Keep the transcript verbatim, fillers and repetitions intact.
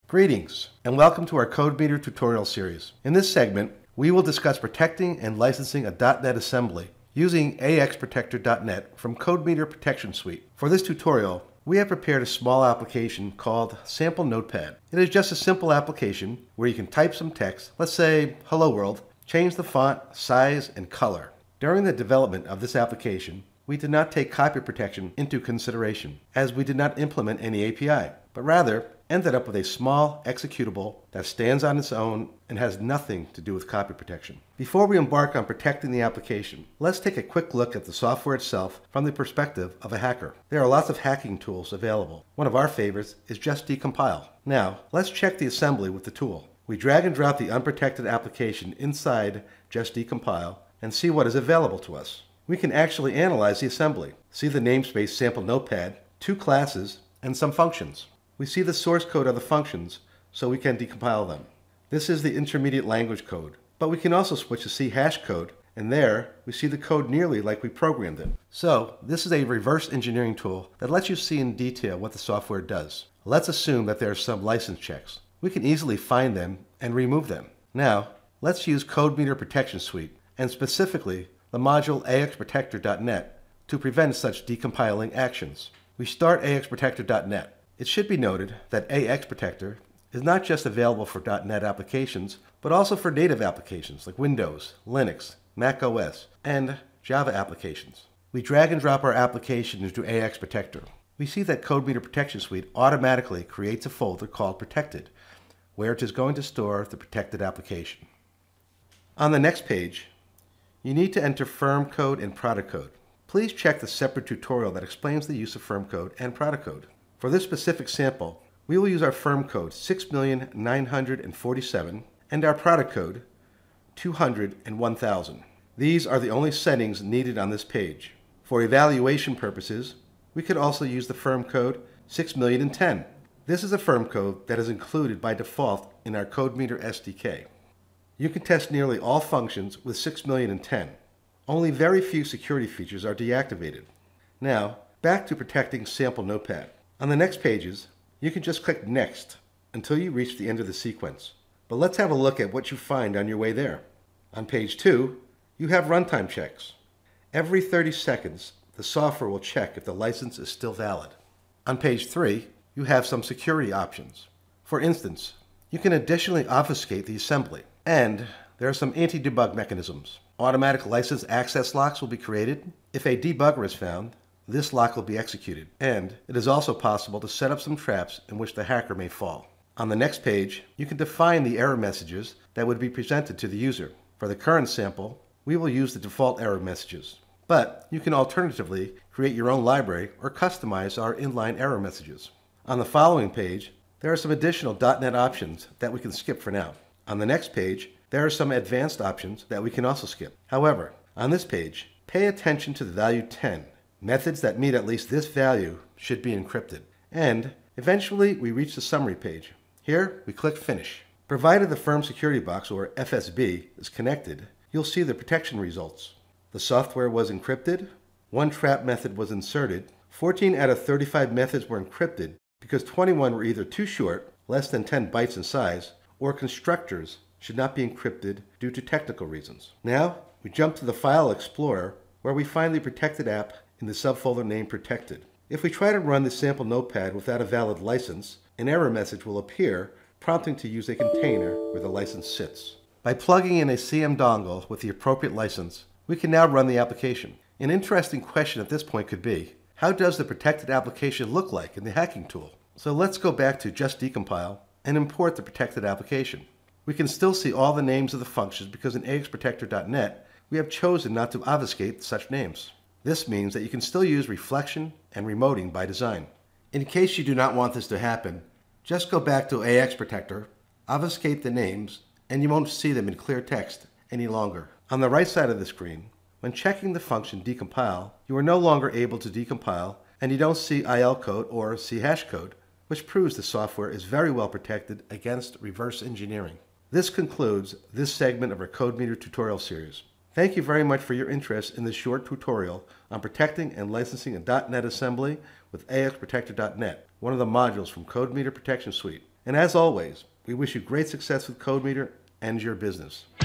Greetings, and welcome to our CodeMeter tutorial series. In this segment, we will discuss protecting and licensing a .dot net assembly using A X Protector dot net from CodeMeter Protection Suite. For this tutorial, we have prepared a small application called Sample Notepad. It is just a simple application where you can type some text, let's say Hello World, change the font, size, and color. During the development of this application, we did not take copy protection into consideration, as we did not implement any A P I, but rather ended up with a small executable that stands on its own and has nothing to do with copy protection. Before we embark on protecting the application, let's take a quick look at the software itself from the perspective of a hacker. There are lots of hacking tools available. One of our favorites is just Decompile. Now, let's check the assembly with the tool. We drag and drop the unprotected application inside just Decompile and see what is available to us. We can actually analyze the assembly, see the namespace Sample Notepad, two classes, and some functions. We see the source code of the functions, so we can decompile them. This is the intermediate language code, but we can also switch to C hash code, and there we see the code nearly like we programmed it. So this is a reverse engineering tool that lets you see in detail what the software does. Let's assume that there are some license checks. We can easily find them and remove them. Now, let's use CodeMeter Protection Suite, and specifically the module A X Protector dot net to prevent such decompiling actions. We start A X Protector dot net. It should be noted that A X Protector is not just available for .dot net applications, but also for native applications like Windows, Linux, Mac O S, and Java applications. We drag and drop our application into A X Protector. We see that CodeMeter Protection Suite automatically creates a folder called Protected, where it is going to store the protected application. On the next page, you need to enter firm code and product code. Please check the separate tutorial that explains the use of firm code and product code. For this specific sample, we will use our firm code six million nine hundred forty-seven and our product code two hundred one thousand. These are the only settings needed on this page. For evaluation purposes, we could also use the firm code six million ten. This is a firm code that is included by default in our CodeMeter S D K. You can test nearly all functions with six million ten. Only very few security features are deactivated. Now, back to protecting Sample Notepad. On the next pages, you can just click Next until you reach the end of the sequence. But let's have a look at what you find on your way there. On page two, you have runtime checks. Every thirty seconds, the software will check if the license is still valid. On page three, you have some security options. For instance, you can additionally obfuscate the assembly. And there are some anti-debug mechanisms. Automatic license access locks will be created. If a debugger is found, this lock will be executed, and it is also possible to set up some traps in which the hacker may fall. On the next page, you can define the error messages that would be presented to the user. For the current sample, we will use the default error messages, but you can alternatively create your own library or customize our inline error messages. On the following page, there are some additional .dot net options that we can skip for now. On the next page, there are some advanced options that we can also skip. However, on this page, pay attention to the value ten. Methods that meet at least this value should be encrypted. And eventually we reach the summary page. Here we click Finish. Provided the firm security box, or F S B, is connected, you'll see the protection results. The software was encrypted, one trap method was inserted, fourteen out of thirty-five methods were encrypted because twenty-one were either too short, less than ten bytes in size, or constructors should not be encrypted due to technical reasons. Now we jump to the File Explorer, where we find the protected app in the subfolder named Protected. If we try to run the sample notepad without a valid license, an error message will appear prompting to use a container where the license sits. By plugging in a C M dongle with the appropriate license, we can now run the application. An interesting question at this point could be, how does the protected application look like in the hacking tool? So let's go back to just Decompile and import the protected application. We can still see all the names of the functions because in A X Protector dot net we have chosen not to obfuscate such names. This means that you can still use reflection and remoting by design. In case you do not want this to happen, just go back to A X Protector, obfuscate the names, and you won't see them in clear text any longer. On the right side of the screen, when checking the function decompile, you are no longer able to decompile, and you don't see I L code or C hash code, which proves the software is very well protected against reverse engineering. This concludes this segment of our CodeMeter tutorial series. Thank you very much for your interest in this short tutorial on protecting and licensing a .dot net assembly with A X Protector dot net, one of the modules from CodeMeter Protection Suite. And as always, we wish you great success with CodeMeter and your business.